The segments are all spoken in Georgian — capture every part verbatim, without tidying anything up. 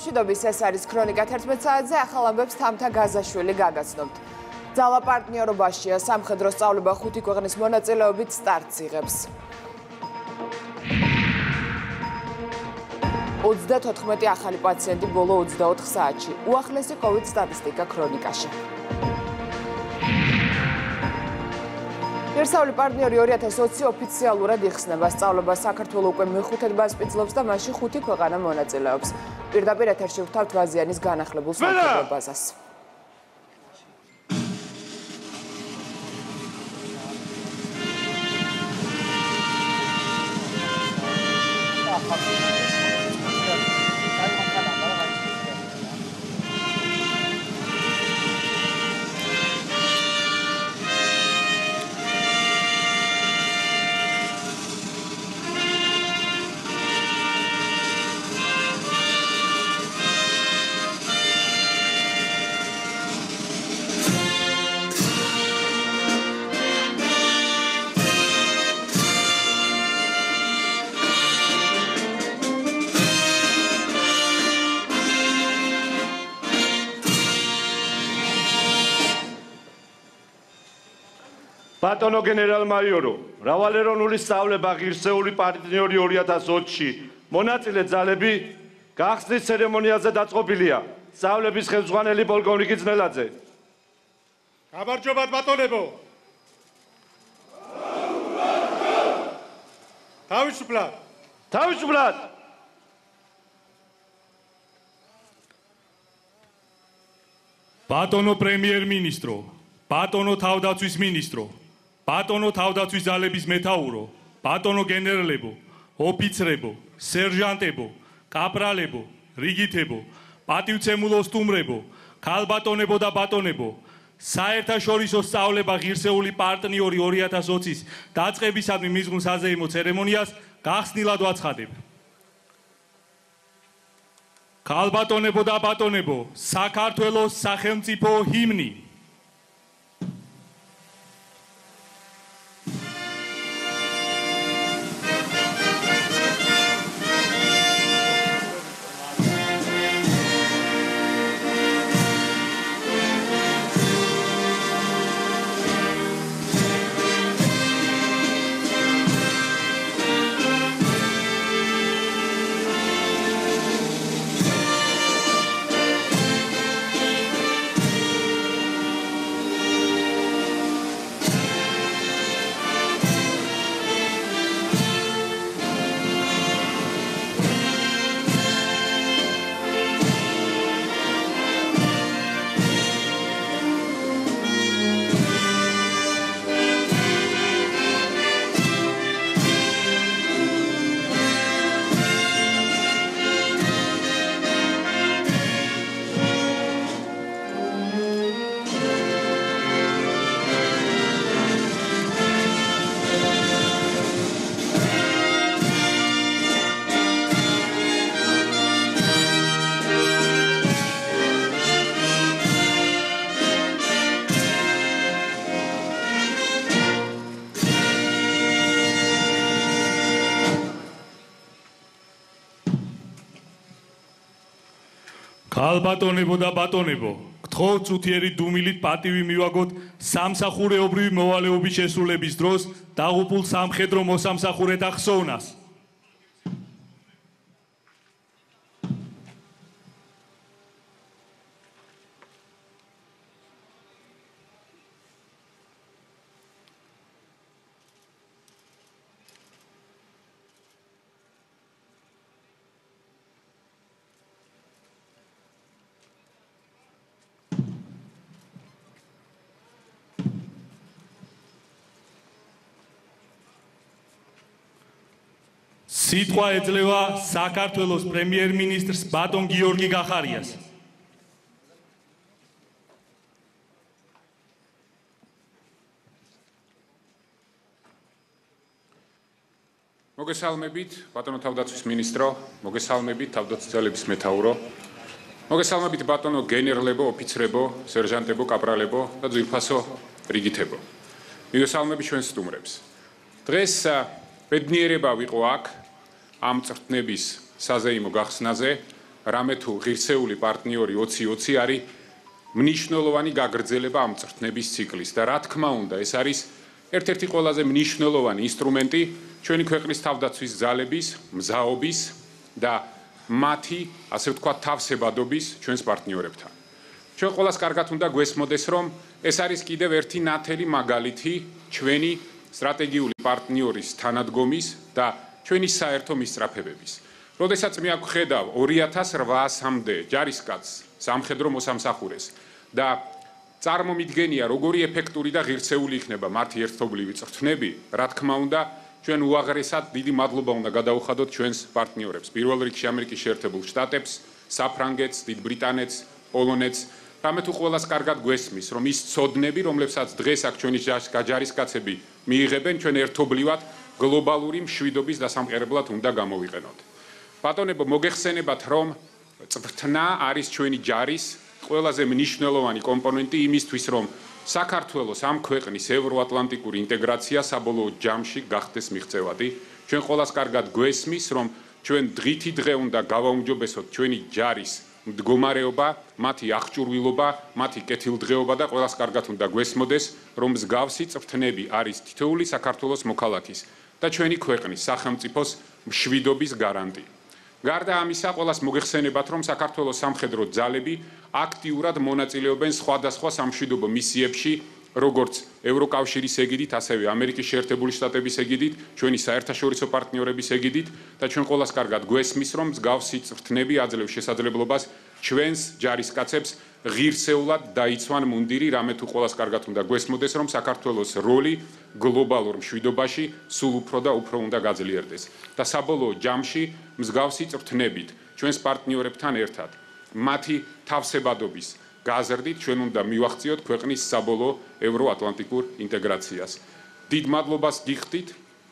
მშვიდობის, ეს არის ქრონიკა თერთმეტ საათზე, ახალ ამბებს თამთა გაზაშვილი გაგაცნობთ. ძალა პარტნიორობაშია, სამხედრო სწავლება ხუთი ქვეყნის მონაწილეობით სტარტს იღებს. ოცდათოთხმეტი ახალი პაციენტი ბოლო ოცდაოთხ საათში. უახლესი კოვიდ სტატისტიკა ქრონიკაში. ერთსავალი პარტნიორი ორი ათას ოცი ოფიციალურად იხსნება. სწავლება საქართველოს უკვე მეხუთედ ბაზპიცლობს და მასში ხუთი ქვეყანა მონაწილეობს. პირდაპირ ეთერში ვთავთ ვაზიანის განახლებულ სამხედრო ბაზას. ბატონო გენერალ-მაიორო, მრავალეროვნული სწავლება ღირსეული პარტნიორი ორი ათას ოცში მონაწილე ძალები გახსნის ცერემონიაზე დაწყობილია. სწავლების ხელმძღვანელი პოლკოვნიკი ძნელაძე. გამარჯობათ ბატონებო. თავისუფლად. თავისუფლად. ბატონო პრემიერ-მინისტრო, ბატონო თავდაცვის მინისტრო, ბატონო თავდაცვის ძალების მეთაურო, ბატონო გენერალებო, ოფიცრებო, სერჟანტებო, კაპრალებო, რიგითებო, პატივცემულო სტუმრებო, ქალბატონებო და ბატონებო, საერთაშორისო სწავლება ღირსეული პარტნიორი ორი ათას ოცის დაწყებისადმი მიზღუნ საზეიმო ცერემონიას გახსნილად ვაცხადებ. ქალბატონებო და ბატონებო, საქართველოს სახელმწიფო ჰიმნი. ქალბატონებო და ბატონებო, გთხოვთ წუთიერი დუმილით პატივი მივაგოთ სამსახურეობრივი მოვალეობის შესრულების დროს დაღუპულ სამხედრო მოსამსახურეთა ხსოვნას. სიტყვა ეძლევა საქართველოს პრემიერ-მინისტრს ბატონ გიორგი გახარიას. მოგესალმებით, ბატონო თავდაცვის მინისტრო, მოგესალმებით თავდაცვის ძალების მეთაურო, მოგესალმებით ბატონო გენერლებო, ოფიცრებო, სერჟანტებო, კაპრალებო და ძვირფასო რიგითებო. მივესალმები ჩვენ სტუმრებს. დღეს ბედნიერება ვიყო აქ ამ წვრთნების საზეიმო გახსნაზე, რამე თუ ღირსეული პარტნიორი ოცი ოცი არის მნიშვნელოვანი გაგრძელება ამ წრთნების ციკლის და რა თქმა უნდა ეს არის ერთ-ერთი ყველაზე მნიშვნელოვანი ინსტრუმენტი ჩვენი ქვეყნის თავდაცვის ძალების, მზაობის და მათი, ასე ვთქვათ, თავსებადობის ჩვენს პარტნიორებთან. ჩვენ ყველას კარგად უნდა გვესმოდეს, რომ ეს არის კიდევ ერთი ნათელი მაგალითი ჩვენი სტრატეგიული პარტნიორის თანადგომის და ჩვენი საერთო მისწრაფებების. როდესაც მე აქ ხედავ ორი ათას რვაასამდე ჯარისკაცს სამხედრო მოსამსახურეს და წარმომიდგენია როგორი ეფექტური და ღირსეული იქნება მათი ერთობლივი წრთნები, რა თქმა უნდა, ჩვენ უაღრესად დიდი მადლობა უნდა გადაუხადოთ ჩვენს პარტნიორებს, პირველ რიგში ამერიკის შეერთებულ შტატებს, საფრანგეთს, დიდ ბრიტანეთს, პოლონეთს, რამე თუ ყველას კარგად გვესმის, რომ ის ცოდნები, რომლებსაც დღეს აქ ჩვენი ჯარისკაცები მიიღებენ, ჩვენ ერთობლივად გლობალური მშვიდობის დასამყარებლად უნდა გამოვიყენოთ. ბატონებო, მოგეხსენებათ, რომ წვრთნა არის ჩვენი ჯარის ყველაზე მნიშვნელოვანი კომპონენტი იმისთვის, რომ საქართველოს ამ ქვეყნის ევროატლანტიკური ინტეგრაცია საბოლოო ჯამში გახდეს მიღწევადი. ჩვენ ყველას კარგად გვესმის, რომ ჩვენ დღითი დღე უნდა გავაუმჯობესოთ ჩვენი ჯარის მდგომარეობა, მათი აღჭურვილობა, მათი კეთილდღეობა და ყველას კარგად უნდა გვესმოდეს, რომ მსგავსი წვრთნები არის თითოეული საქართველოს მოქალაქის და ჩვენი ქვეყნის სახელმწიფოს მშვიდობის გარანტი. გარდა ამისა, ყველას მოგეხსენებათ, რომ საქართველოს სამხედრო ძალები აქტიურად მონაწილეობენ სხვადასხვა სამშვიდობო მისიებში, როგორც ევროკავშირის ეგიდით, ასევე ამერიკის შეერთებული შტატების ეგიდით, ჩვენი საერთაშორისო პარტნიორების ეგიდით და ჩვენ ყველას კარგად გვესმის, რომ მსგავსი წვრთნები აძლევს შესაძლებლობას ჩვენს ჯარისკაცებს ღირსეულად დაიცვან მუნდირი, რამე თუ ყველას კარგად უნდა გვესმოდეს, რომ საქართველოს როლი გლობალურ მშვიდობაში სულ უფრო და უფრო უნდა გაძლიერდეს. და საბოლოო ჯამში მსგავსი წვრთნებით ჩვენს პარტნიორებთან ერთად მათი თავსებადობის გაზრდით ჩვენ უნდა მივახციოთ ქვეყნის საბოლოო ევროატლანტიკურ ინტეგრაციას. დიდ მადლობას გიხდით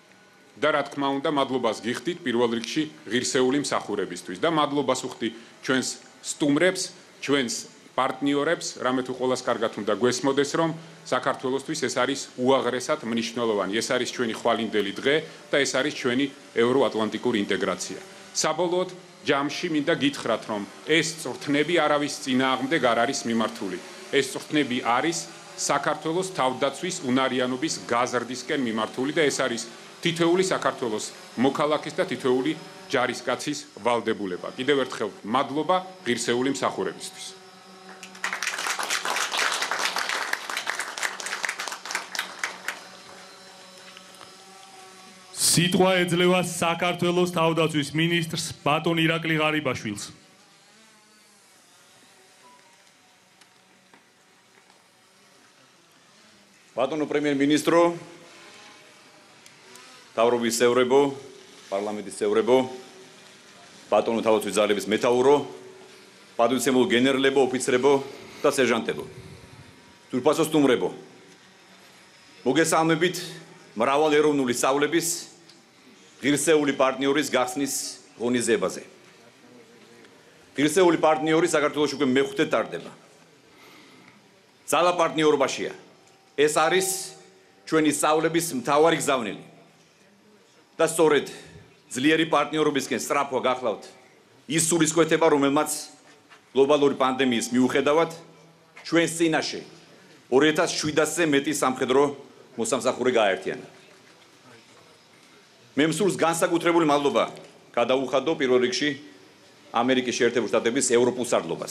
და რა თქმა უნდა მადლობას გიხდით პირველ რიგში ღირსეული მსახურებისთვის და მადლობას უხდი ჩვენს სტუმრებს, ჩვენს პარტნიორებს, რამე თუ ყველას კარგად უნდა გვესმოდეს, რომ საქართველოსთვის ეს არის უაღრესად მნიშვნელოვანი. ეს არის ჩვენი ხვალინდელი დღე და ეს არის ჩვენი ევროატლანტიკური ინტეგრაცია. საბოლოოდ ჯამში მინდა გითხრათ, რომ ეს წვრთნები არავის წინააღმდეგ არ არის მიმართული. ეს წვრთნები არის საქართველოს თავდაცვის უნარიანობის გაზრდისკენ მიმართული და ეს არის თითოეული საქართველოს მოქალაქის და თითოეული ჯარისკაცის ვალდებულება. კიდევ ერთხელ მადლობა ღირსეული მსახურებისთვის. სიტყვა ეძლევა საქართველოს თავდაცვის მინისტრს ბატონ ირაკლი ღარიბაშვილს. ბატონო პრემიერ-მინისტრო, მთავრობის წევრებო, პარლამენტის წევრებო, ბატონო თავდაცვის ძალების მეთაურო, პატივისცემულო გენერლებო, ოფიცრებო და სერჟანტებო. თურქპასო სტუმრებო, მოგესალმებით მრავალეროვნული სწავლების ღირსეული პარტნიორის გახსნის ღონისძიებაზე. ღირსეული პარტნიორი საქართველოს უკვე მეხუთე ტარდება. ძალა პარტნიორობაშია. ეს არის ჩვენი სწავლების მთავარი გზავნილი. და სწორედ ძლიერი პარტნიორობისკენ სწრაფვა გახლავთ ის სულისკვეთება, რომელმაც გლობალური პანდემიის მიუხედავად ჩვენს წინაშე ორი ათას შვიდასზე მეტი სამხედრო მოსამსახურე გააერთიანა. მე მსურს განსაკუთრებული მადლობა გადაუხადო პირველ რიგში ამერიკის შეერთებულ შტატების ევროპულ სარდლობას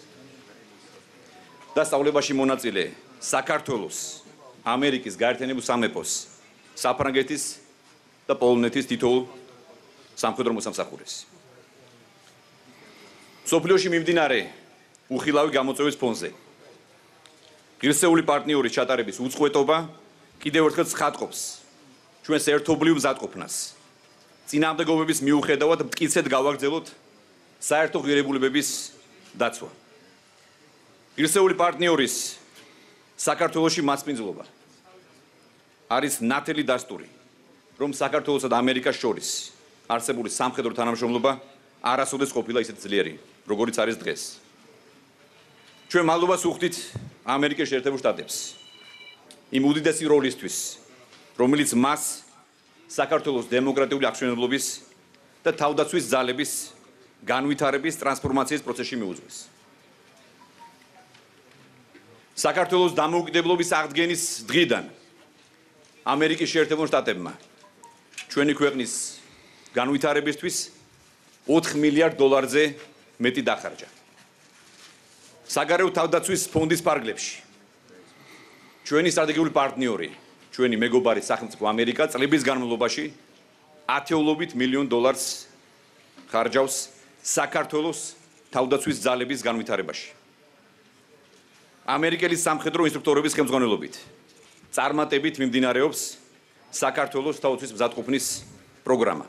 და სწავლებაში მონაწილე საქართველოს, ამერიკის გაერთიანებულ სამეფოს, საფრანგეთის და პოლონეთის თითოეულ სამხედრო მოსამსახურეს. მსოფლიოში მიმდინარე უხილავი გამოწვევის ფონზე ღირსეული პარტნიორის ჩატარების უწყვეტობა კიდევ ერთხელ ცხადყოფს ჩვენს ერთობლივ მზადყოფნას. წინააღმდეგობების მიუხედავად მტკიცედ გავაგრძელოთ საერთო ღირებულებების დაცვა. ღირსეული პარტნიორის საქართველოში მასპინძლობა არის ნათელი დასტური, რომ საქართველოსა და ამერიკას შორის არსებული სამხედრო თანამშრომლობა არასოდეს ყოფილა ისეთ ძლიერი, როგორიც არის დღეს. ჩვენ მადლობას უხდით ამერიკის შეერთებულ შტატებს იმ უდიდესი როლისთვის, რომელიც მას საქართველოს დემოკრატიული აღმშენებლობის და თავდაცვის ძალების განვითარების ტრანსფორმაციის პროცესში მიუძღვის. საქართველოს დამოუკიდებლობის აღდგენის დღიდან ამერიკის შეერთებულ შტატებმა ჩვენი ქვეყნის განვითარებისთვის ოთხ მილიარდ დოლარზე მეტი დახარჯა. საგარეო თავდაცვის ფონდის ფარგლებში ჩვენი სტრატეგიული პარტნიორი, ჩვენი მეგობარი სახელმწიფო ამერიკა წლების განმავლობაში ათეულობით მილიონ დოლარს ხარჯავს საქართველოს თავდაცვის ძალების განვითარებაში. ამერიკელი სამხედრო ინსტრუქტორების ხელმძღვანელობით წარმატებით მიმდინარეობს საქართველოს თავდაცვის მზადყოფნის პროგრამა.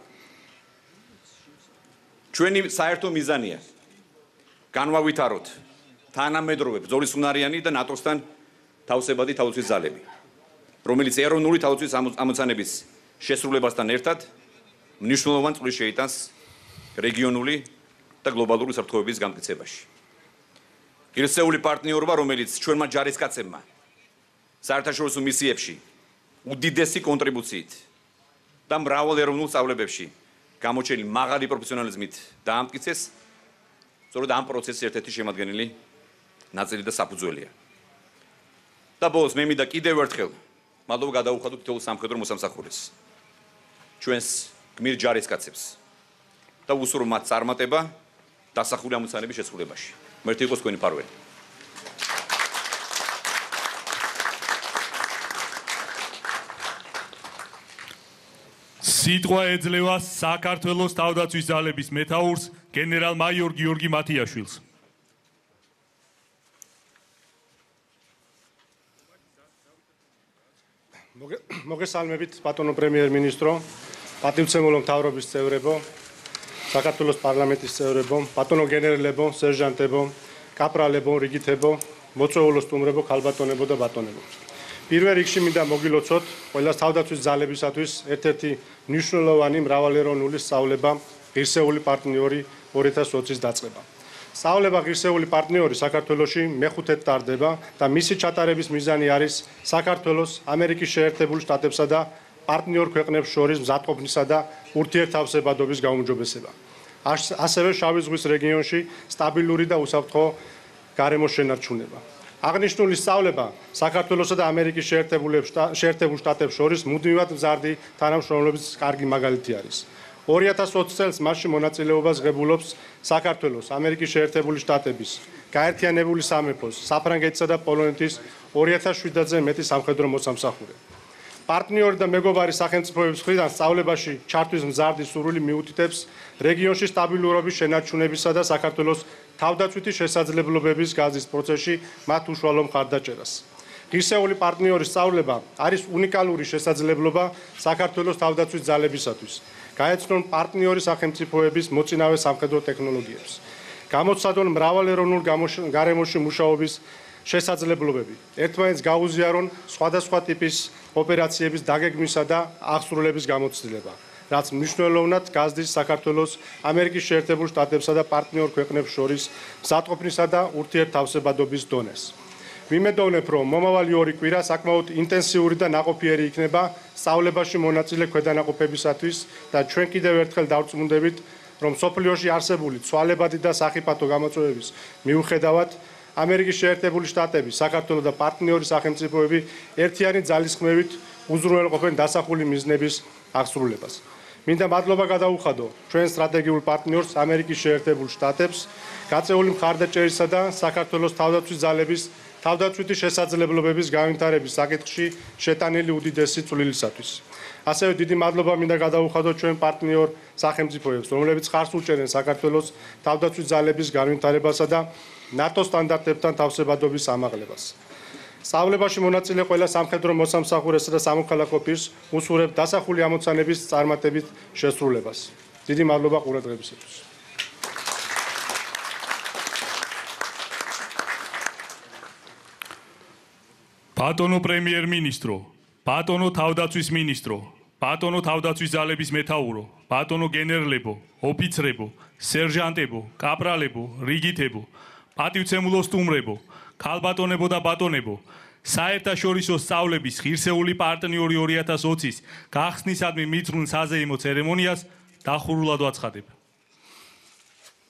ჩვენი საერთო მიზანია განვავითაროთ თანამედროვე ბრძოლისუნარიანი და ნატოსთან თავსებადი თავდაცვის ძალები, რომელიც ეროვნული თავდაცვის ამოცანების შესრულებასთან ერთად მნიშვნელოვან წვლილს შეიტანს რეგიონული და გლობალური უსაფრთხოების განმტკიცებაში. ღირსეული პარტნიორობა, რომელიც ჩვენმა ჯარისკაცებმა საერთაშორისო მისიებში უდიდესი კონტრიბუციით და მრავალ ეროვნულ სწავლებებში გამოჩენილი მაღალი პროფესიონალიზმით დაამტკიცეს, სწორედ ამ პროცესის ერთ-ერთი შემადგენელი ნაწილი და საფუძველია. და ბოლოს მე მინდა კიდევ ერთხელ მადლობა გადაუხადო თითოეულ სამხედრო მოსამსახურეს, ჩვენს გმირ ჯარისკაცებს და ვუსურვო მათ წარმატება დასახული ამოცანების შესრულებაში. მერტი იყოს თქვენი ფარველი. სიტყვა ეძლევა საქართველოს თავდაცვის ძალების მეთაურს გენერალ-მაიორ გიორგი მათიაშვილს. მოგესალმებით ბატონო პრემიერ-მინისტრო, პატივცემულო მთავრობის წევრებო, საქართველოს პარლამენტის წევრებო, ბატონო გენერლებო, სერჟანტებო, კაპრალებო, რიგითებო, მოწვეულო სტუმრებო, ქალბატონებო და ბატონებო. პირველ რიგში მინდა მოგილოცოთ ყველა თავდაცვის ძალებისათვის ერთ-ერთი მნიშვნელოვანი მრავალეროვნული სწავლება ღირსეული პარტნიორი ორი ათას ოცის დაწყება. სწავლება ღირსეული პარტნიორი საქართველოში მეხუთედ ტარდება და მისი ჩატარების მიზანი არის საქართველოს ამერიკის შეერთებულ შტატებსა და პარტნიორ ქვეყნებს შორის მზადყოფნისა და ურთიერთთავსებადობის გაუმჯობესება. ასევე შავი ზღვის რეგიონში სტაბილური და უსაფრთხო გარემოს შენარჩუნება. აღნიშნული სწავლება საქართველოსა და ამერიკის შეერთებულ შტატებს შორის მუდმივად მზარდი თანამშრომლობის კარგი მაგალითი არის. ორი ათას ოცი წელს მასში მონაწილეობას ღებულობს საქართველოს, ამერიკის შეერთებული შტატების, გაერთიანებული სამეფოს, საფრანგეთისა და პოლონეთის ორი ათას შვიდზე მეტი სამხედრო მოსამსახურე. პარტნიორი და მეგობარი სახელმწიფოების მხრიდან სწავლებაში ჩართვის მზარდი სურვილი მიუთითებს რეგიონში სტაბილურობის შენარჩუნებისა და საქართველოს თავდაცვითი შესაძლებლობების გაზის პროცესში მათ უშუალო მხარდაჭერას. ღირსეული პარტნიორის სწავლება არის უნიკალური შესაძლებლობა საქართველოს თავდაცვის ძალებისათვის. გაეცნონ პარტნიორი სახელმწიფოების მოწინავე სამხედრო ტექნოლოგიებს. გამოცადონ მრავალეროვნულ გარემოში მუშაობის შესაძლებლობები. ერთმანეთს გაუზიარონ სხვადასხვა ტიპის ოპერაციების დაგეგმვისა და აღსრულების გამოცდილება, რაც მნიშვნელოვნად გაზრდის საქართველოს ამერიკის შეერთებულ შტატებსა და პარტნიორ ქვეყნებს შორის მზადყოფნისა და ურთიერთთავსებადობის დონეს. ვიმედოვნებ, რომ მომავალი ორი კვირა საკმაოდ ინტენსიური და ნაყოფიერი იქნება სწავლებაში მონაწილე ქვედანაყოფებისათვის და ჩვენ კიდევ ერთხელ დავწმუნდებით, რომ სოფლიოში არსებული ცვალებადი და სახიფათო გამოწვევების მიუხედავად ამერიკის შეერთებული შტატები, საქართველო და პარტნიორი სახელმწიფოები ერთიანი ძალისხმევით უზრუნველყოფენ დასახული მიზნების აღსრულებას. მინდა მადლობა გადაუხადო ჩვენ სტრატეგიულ პარტნიორს ამერიკის შეერთებულ შტატებს გაწეული მხარდაჭერისა და საქართველოს თავდაცვის ძალების თავდაცვითი შესაძლებლობების განვითარების საკითხში შეტანილი უდიდესი წვლილისათვის. ასევე დიდი მადლობა მინდა გადაუხადო ჩვენ პარტნიორ სახელმწიფოებს, რომლებიც ხარს უჭერენ საქართველოს თავდაცვის ძალების განვითარებასა და ნატოს სტანდარტებთან თავსებადობის ამაღლებას. სწავლებაში მონაწილე ყველა სამხედრო მოსამსახურესა და სამოქალაქო პირს უსურვებ დასახული ამოცანების წარმატებით შესრულებას. დიდი მადლობა ყურადღებისათვის. ბატონო პრემიერ-მინისტრო, ბატონო თავდაცვის მინისტრო, ბატონო თავდაცვის ძალების მეთაურო, ბატონო გენერლებო, ოფიცრებო, სერჟანტებო, კაპრალებო, რიგითებო, პატივცემულო სტუმრებო, ქალბატონებო და ბატონებო, საერთაშორისო სწავლების ღირსეული პარტნიორი ორი ათას ოცის გახსნისადმი მიწვრილ საზეიმო ცერემონიას დახურულად ვაცხადებ.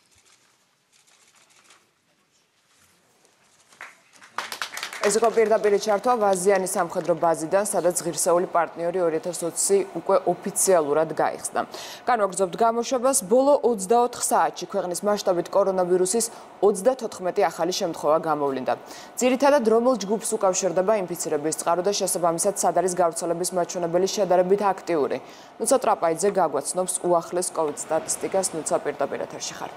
ეს იყო პირდაპირ ჩართვა ვაზიანის სამხედრო ბაზიდან, სადაც ღირსეული პარტნიორი ორი ათას ოცი უკვე ოფიციალურად გაიხსნა. განვაგრძობთ გამოშვებას, ბოლო ოცდაოთხ საათში ქვეყნის მასშტაბით კორონავირუსის ოცდათოთხმეტი ახალი შემთხვევა გამოვლინდა. ძირითადად რომელ ჯგუფს უკავშირდება ინფიცირების წყარო და შესაბამისად სად არის გავრცელების მაჩვენებელი შედარებით აქტიური. ნუცა ტრაპაიძე გაგვაცნობს უახლეს კოვიდ სტატისტიკას. ნუცა პირდაპირ ეთერში ხარ.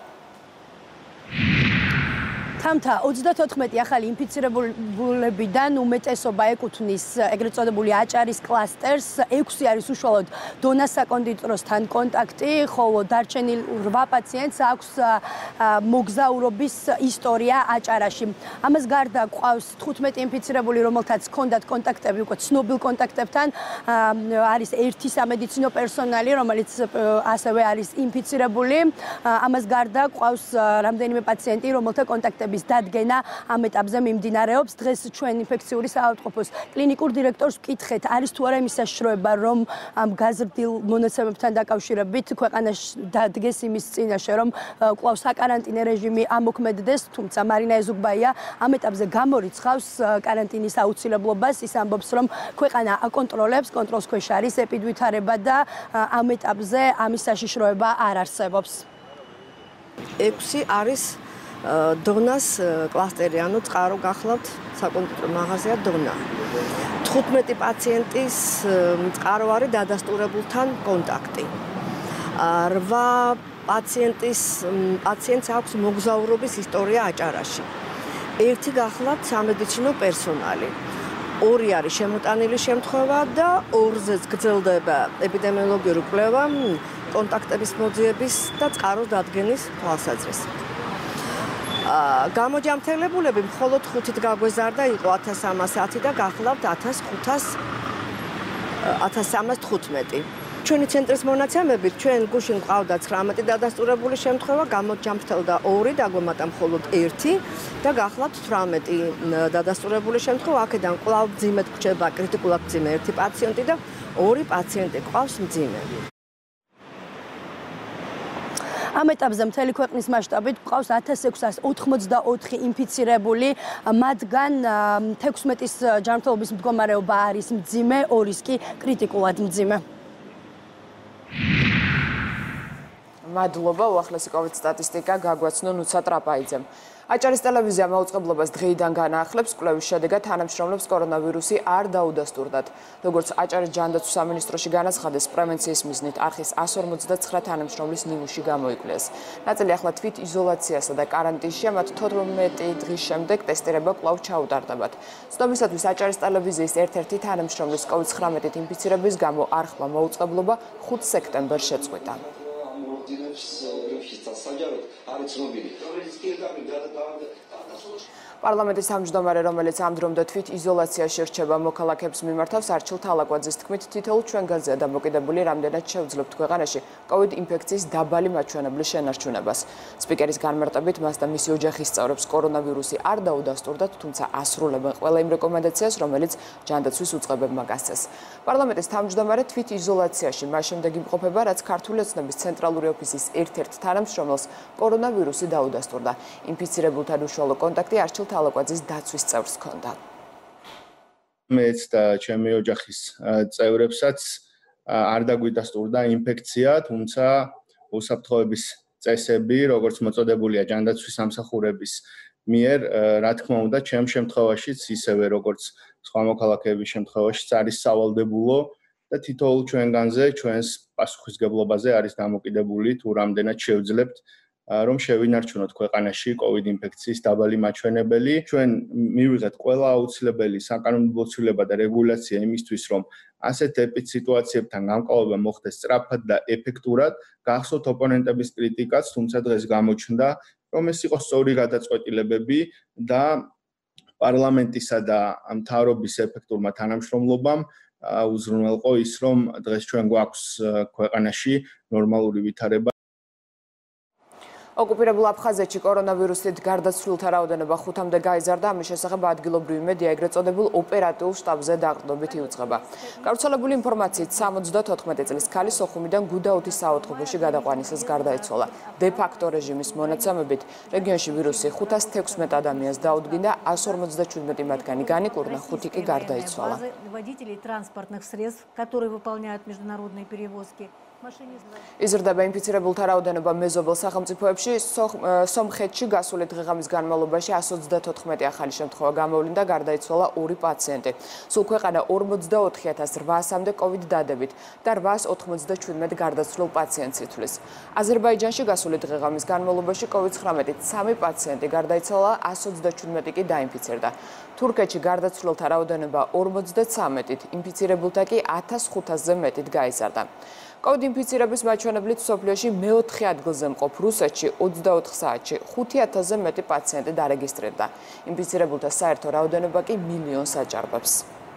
თამთა ოცდათოთხმეტი ახალი ინფიცირებულებიდან უმეტესობა ეკუთვნის ეგრეთ წოდებული აჭარის კლასტერს, ექვსი არის უშუალოდ დონას საკონდიტროსთან კონტაქტი, ხოლო დარჩენილ რვა პაციენტს აქვს მოგზაურობის ისტორია აჭარაში. ამას გარდა ყავს თხუთმეტი ინფიცირებული, რომელთაც ჰქონდათ კონტაქტები უკვე ცნობილ კონტაქტებთან, არის ერთი სამედიცინო პერსონალი, რომელიც ასევე არის ინფიცირებული. ამას გარდა ყავს რამდენიმე პაციენტი, რომელთა კონტაქტები დადგენა ამ ეტაპზე მიმდინარეობს. დღეს ჩვენ ინფექციური საავადმყოფოს კლინიკურ დირექტორს ვკითხეთ, არის თუ არა იმის საშიშროება, რომ ამ გაზრდილ მონაცემებთან დაკავშირებით ქვეყანაში დადგეს იმის წინაშე, რომ კვლავ საკარანტინე რეჟიმი ამოქმედდეს, თუმცა მარინა ეზუგბაია ამ ეტაპზე გამორიცხავს კარანტინის აუცილებლობას. ის ამბობს, რომ ქვეყანა აკონტროლებს, კონტროლს ქვეშ არის ეპიდვითარება და ამ ეტაპზე ამის საშიშროება არ არსებობს. ექვსი არის დონას კლასტერი, ანუ წყარო გახლავთ საკონდიტრო მაღაზია დონა. თხუთმეტი პაციენტის წყარო არის დადასტურებულთან კონტაქტი. რვა პაციენტის პაციენტს აქვს მოგზაურობის ისტორია აჭარაში. ერთი გახლავთ სამედიცინო პერსონალი. ორი არის შემოტანილი შემთხვევა და ორზეც გრძელდება ეპიდემიოლოგიური კვლევა კონტაქტების მოძიების და წყაროს დადგენის თვალსაზრისით. გამოჯამრთელებულები მხოლოდ ხუთით გაგვეზარდა, იყო ათას სამას ათი და გახლავთ ათას სამას თხუთმეტი. ჩვენი ცენტრის მონაცემებით ჩვენ გუშინ ყავდა ცხრამეტი დადასტურებული შემთხვევა, გამოჯამრთელდა ორი, დაგვემატა მხოლოდ ერთი და გახლავთ თვრამეტი დადასტურებული შემთხვევა. აქედან კვლავ მძიმედ გვჭირდება კრიტიკულად მძიმე ერთი პაციენტი და ორი პაციენტი ყავს მძიმე. ამ ეტაპზე მთელი ქვეყნის მასშტაბით გვყავს ათას ექვსას ოთხმოცდაოთხი ინფიცირებული, მათგან თექვსმეტის ჯანმრთელობის მდგომარეობა არის მძიმე, ორის კი კრიტიკულად მძიმე. მადლობა, უახლესი კოვიდ სტატისტიკა გაგვაცნო ნუცა ტრაპაიძემ. აჭარის ტელევიზია მაუწყებლობას დღეიდან განაახლებს, კვლევის შედეგად თანამშრომლებს კორონავირუსი არ დაუდასტურდათ. როგორც აჭარის ჯანდაცვის სამინისტროში განაცხადეს, პრევენციის მიზნით არხის ასი ორმოცდაცხრა თანამშრომლის ნიმუში გამოიკვლიეს. ნაწილი ახლა თვით იზოლაციასა და კარანტინშია, მათ თოთხმეტი დღის შემდეგ ტესტირება კვლავ ჩაუტარდებათ. ცნობისათვის აჭარის ტელევიზიის ერთ-ერთი თანამშრომლის კოვიდ ცხრამეტით ინფიცირების გამო არხმა მაუწყებლობა ხუთ სექტემბერს შეწყვიტა. პარლამენტის თავმჯდომარე, რომელიც ამ დრომდე თვით იზოლაციაში რჩება მოქალაქეებს მიმართავს, არჩილ თალაკვაძის თქმით, თითოეულ ჩვენგანზეა დამოკიდებული, რამდენად შევძლებთ ქვეყანაში კოვიდ ინფექციის დაბალი მაჩვენებლის შენარჩუნებას. სპიკერის განმარტებით, მას და მისი ოჯახის წევრებს კორონავირუსი არ დაუდასტურდათ, თუმცა ასრულებენ ყველა იმ რეკომენდაციას, რომელიც ჯანდაცვის უწყებებმა გასცეს. პარლამენტის თავმჯდომარე თვით იზოლაციაში მას შემდეგ იმყოფება, რაც ქართული ოცნების ცენტრალური ოფისის ერთ-ერთ თანამშრომელს კორონავირუსი დაუდასტურდა. ინფიცირებულთან უშუალო კონტაქტი არჩილ თალაკვაძის დაცვის წევრს ჰქონდა. მეც და ჩემი ოჯახის წევრებსაც არ დაგვიდასტურდა ინფექცია, თუმცა უსაფრთხოების წესები, როგორც მოწოდებულია ჯანდაცვის სამსახურების მიერ, რა თქმა უნდა, ჩემ შემთხვევაშიც, ისევე როგორც სხვა მოქალაქეების შემთხვევაშიც არის სავალდებულო და თითოეულ ჩვენგანზე, ჩვენს პასუხისგებლობაზე არის დამოკიდებული, თუ რამდენად შევძლებთ რომ შევინარჩუნოთ ქვეყანაში კოვიდ ინფექციის დაბალი მაჩვენებელი. ჩვენ მივიღეთ ყველა აუცილებელი საკანონმდებლო ცვლილება და რეგულაცია იმისთვის, რომ ასეთ ეპიდსიტუაციებთან გამკლავება მოხდეს სწრაფად და ეფექტურად. გახსოვთ ოპონენტების კრიტიკაც, თუმცა დღეს გამოჩნდა, რომ ეს იყო სწორი გადაწყვეტილებები და პარლამენტისა და მთავრობის ეფექტურმა თანამშრომლობამ უზრუნველყო ის, რომ დღეს ჩვენ გვაქვს ქვეყანაში ნორმალური ვითარება. ოკუპირებულ აფხაზეთში კორონავირუსით გარდაცვლილთა რაოდენობა ხუთამდე გაიზარდა, ამის შესახებ ადგილობრივი მედია ეგრეთ წოდებულ ოპერატიულ შტაბზე დაყრდნობით იუწყება. გავრცელებული ინფორმაციით სამოცდათოთხმეტი წლის ქალი სოხუმიდან გუდაუთის საავადმყოფოში გადაყვანისას გარდაიცვალა. დე-ფაქტო რეჟიმის მონაცემებით რეგიონში ვირუსი ხუთას თექვსმეტ ადამიანს დაუდგინდა, ას ორმოცდაჩვიდმეტი მათგანი განიკურნა, ხუთი კი გარდაიცვალა. იზრდება ინფიცირებულთა რაოდენობა მეზობელ სახელმწიფოებში. სომხეთში გასული დღე-ღამის განმავლობაში ას ოცდათოთხმეტი ახალი შემთხვევა გამოვლინდა, გარდაიცვალა ორი პაციენტი. სულ ქვეყანა ორმოცდაოთხი ათას რვაასამდე კოვიდ დადებით და რვაას ოთხმოცდაჩვიდმეტ გარდაცვლილ პაციენტს ითვლის. აზერბაიჯანში გასული დღე-ღამის განმავლობაში კოვიდ ცხრამეტით სამი პაციენტი გარდაიცვალა, ას ოცდაჩვიდმეტი კი დაინფიცირდა. თურქეთში გარდაცვლილთა რაოდენობა ორმოცდაცამეტით, ინფიცირებულთა კი ათას ხუთასზე მეტით გაიზარდა. კოვიდ ინფიცირების მაჩვენებლით სოფლიოში მეოთხე ადგილზე მყოფ რუსეთში ოცდაოთხ საათში ხუთი ათასზე მეტი პაციენტი დარეგისტრირდა. ინფიცირებულთა საერთო რაოდენობა კი მილიონს აჭარბებს.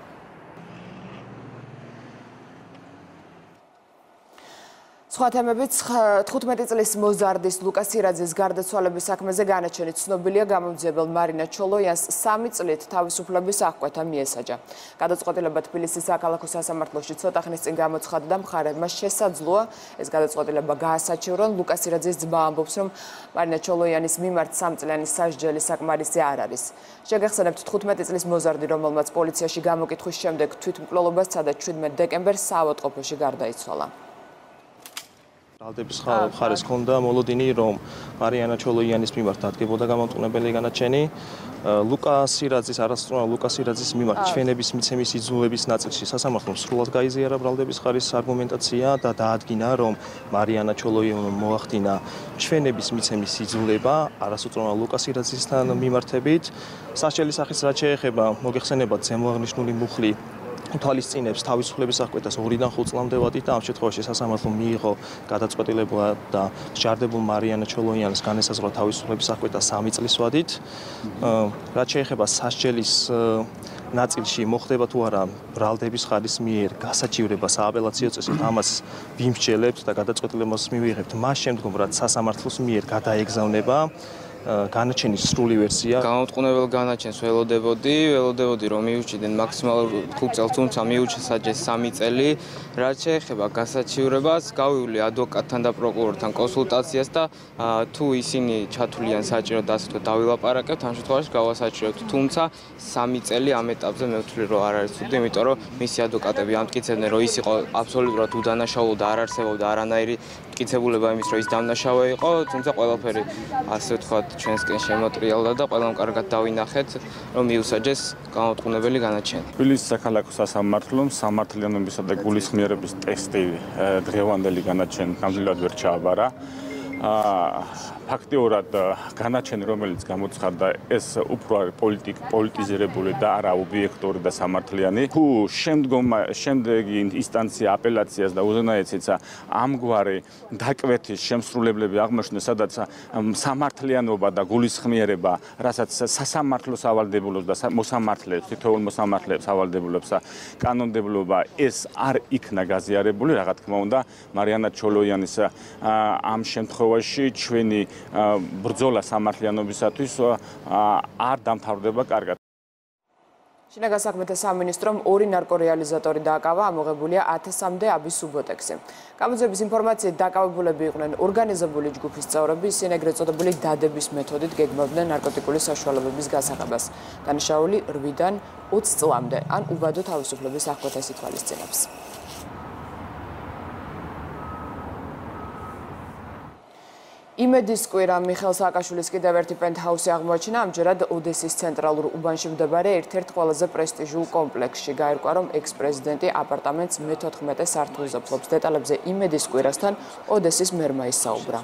სხვა თემებით თხუთმეტი წლის მოზარდის ლუკას ირაძის გარდაცვალების საქმეზე განაჩენი ცნობილია გამომძიებელ მარინა ჩოლოიანს სამი წლით თავისუფლების აღკვეთა მიესაჯა. გადაწყვეტილება თბილისის საქალაქო სასამართლოში ცოტა ხნის წინ გამოცხადდა და მხარეებმა შესაძლოა ეს გადაწყვეტილება გაასაჩივრონ. ლუკას ირაძის ძმა ამბობს, რომ მარინა ჩოლოიანის მიმართ სამწლიანი სასჯელი საკმარისი არ არის. შეგახსენებთ თხუთმეტი წლის მოზარდი, რომელმაც პოლიციაში გამოკითხვის შემდეგ თვითმკვლელობას სცადა შვიდმეტ დეკემბერს საავადმყოფოში გარდაიცვალა. Aldebis ხარეს ქონდა მოლოდინი, რომ მარიანა ჩოლოიანის მიმართ დადგებოდა გამომტყუნებელი განაჩენი. ლუკას ირაძის არასწორად ლუკას ირაძის მიმართ ჩვენების მიცემის იძულების ნაწილში სასამართლომ სრულად გაიზიარა ბრალდების ხარის არგუმენტაცია და დაადგინა, რომ მარიანა ჩოლოიანმა მოახდინა ჩვენების მიცემის იძულება არასწორად ლუკას ირაძისთან მიმართებით. სასჯელის სახის რაც შეეხება მოგეხსენებათ ზემოაღნიშნული მუხლი თვალისწინებს თავისუფლების აღკვეთას ორიდან ხუთ წლამდე ვადით და ამ შემთხვევაში სასამართლომ მიიღო გადაწყვეტილება და სჯარდებულ მარიანა ჩოლოიანს განესაზღვრა თავისუფლების აღკვეთა სამი წლის ვადით. რაც შეეხება სასჯელის ნაწილში მოხდება თუ არა ბრალდების ხარის მიერ გასაჩივრება სააპელაციო წესით, ამას ვიმსჯელებთ და გადაწყვეტილებას მივიღებთ მას შემდგომ, რაც სასამართლოს მიერ გადაეგზავნება განაჩენის სრული ვერსია. გამომტყუნებელ განაჩენს ველოდებოდი, ველოდებოდი რომ მიუჩიდნენ მაქსიმალურ ხუთ წელს, თუმცა მიუჩესაჯეს სამი წელი. რაც შეეხება გასაჩივრებას, გავივლი ადვოკატთან და პროკურორთან კონსულტაციას და თუ ისინი ჩათვლიან საჭირო და ასე ვთქვათ დავილაპარაკებთ, ამ შემთხვევაში გავასაჩივრებთ. თუმცა სამი წელი ამ ეტაპზე მე ვთვლი რომ არ არის ცუდი, იმიტომ რომ მისი ადვოკატები ამტკიცებდნენ, რომ ის იყო აბსოლუტურად უდანაშაულო და არ არსებობდა არანაირი მტკიცებულება იმის, რომ ის დამნაშავე იყო, თუმცა ყველაფერი ასე ვთქვათ ჩვენსკენ შემოტრიალდა და ყველამ კარგად დავინახეთ, რომ მიუსაჯეს გამომტყუნებელი განაჩენი. თბილისის საქალაქო სასამართლომ სამართლიანობისა და გულისხმიერების ტესტი დღევანდელი განაჩენი ნამდვილად ვერ ჩააბარა. ფაქტიურად განაჩენი, რომელიც გამოცხადდა, ეს უფრო პოლიტიკ პოლიტიზირებული და არა ობიექტური და სამართლიანი. თუ შემდგომ შემდეგი ინსტანცია აპელაციას და უზენაეცეცა ამგვარი დაკვეთის შემსრულებლები აღმოჩნდა, სადაც სამართლიანობა და გულისხმიერება, რასაც სასამართლოს ავალდებულებს და მოსამართლეებს, თითოეულ მოსამართლეებს ავალდებულებს კანონმდებლობა, ეს არ იქნა გაზიარებული, რა თქმა უნდა, მარიანა ჩოლოიანის ამ შემთხვევაში ჩვენი ბრძოლა სამართლიანობისათვის არ დამთავრდება კარგად. შინაგან საქმეთა სამინისტრომ ორი ნარკორეალიზატორი დააკავა, ამოღებულია ათასამდე აბის სუბოტექსი. გამოძიების ინფორმაციით დაკავებულები იყვნენ ორგანიზებული ჯგუფის წევრები, ისინი ეგრეთ წოდებული დადების მეთოდით გეგმავდნენ ნარკოტიკული საშუალებების გასაღებას. განაშაული რვიდან ოცი წლამდე, ან უბადო თავისუფლების აღკვეთას ითვალისწინებს. იმედის კვირა მიხეილ სააკაშვილის კიდევ ერთი პენტჰაუსი აღმოაჩინა, ამჯერად ოდესის ცენტრალურ უბანში მდებარე ერთ-ერთ ყველაზე პრესტიჟულ კომპლექსში. გაირკვა, რომ ექს-პრეზიდენტი აპარტამენტს მეთოთხმეტე სართულზე ფლობს. დეტალებზე იმედის კვირასთან ოდესის მერმა ისაუბრა.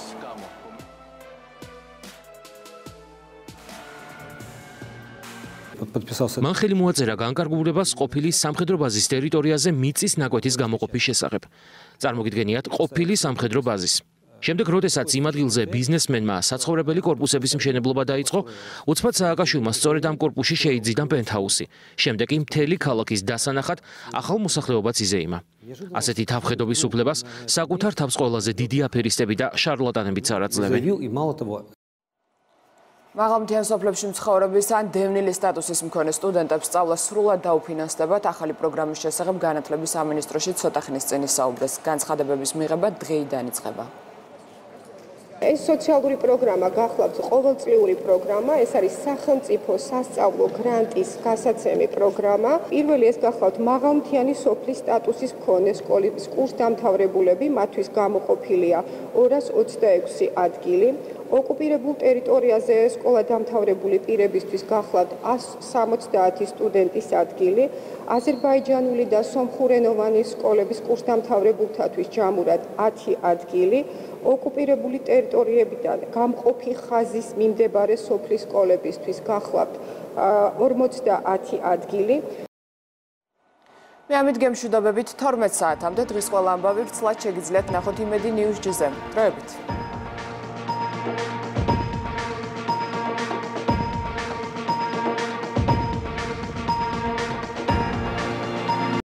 მან ხელი მოაწერა განკარგულებას ყოფილი სამხედრო ბაზის ტერიტორიაზე მიწის ნაკვეთის გამოყოფის შესახებ. წარმოგიდგენიათ ყოფილი სამხედრო ბაზის. შემდეგ, როდესაც იმ ადგილზე ბიზნესმენმა საცხოვრებელი კორპუსების მშენებლობა დაიწყო, უცბად სააკაშვილმა სწორედ ამ კორპუსში შეიძინა პენტჰაუსი. შემდეგ კი მთელი ქალაქის დასანახად ახალ მოსახლეობაც იზეიმა. ასეთი თავხედობის უფლებას საკუთარ თავს ყველაზე დიდი აფერისტები და შარლატანებიც არ აძლევენ. მაღალმთიან სოფლებში მცხოვრების ან დევნილი სტატუსის მქონე სტუდენტებს სწავლა სრულად დაუფინანსდებათ. ახალი პროგრამის შესახებ განათლების სამინისტროში ცოტა ხნის წინ ისაუბრეს. განცხადებების მიღება დღეიდან იწყება. ეს სოციალური პროგრამა გახლავთ ყოველწლიური პროგრამა, ეს არის სახელმწიფო სასწავლო გრანტის გასაცემი პროგრამა. პირველი ეს გახლავთ მაღალმთიანი სოფლის სტატუსის მქონე სკოლის კურსდამთავრებულები, მათთვის გამოყოფილია ორას ოცდაექვსი ადგილი. ოკუპირებულ ტერიტორიაზე სკოლა დამთავრებული პირებისთვის გახლავთ ას სამოცდაათი სტუდენტის ადგილი. აზერბაიჯანული და სომხურენოვანი სკოლების კურსდამთავრებულთათვის ჯამურად ათი ადგილი. ოკუპირებული ტერიტორიებიდან გამყოფი ხაზის მიმდებარე სოფლის სკოლებისთვის გახლავთ ორმოცდაათი ადგილი. მე ამით გემშვიდობებით თორმეტ საათამდე დღის ყველა ამბავი ვრცლად შეგიძლიათ ნახოთ იმედი ნიუზ ჯზე. დროებით.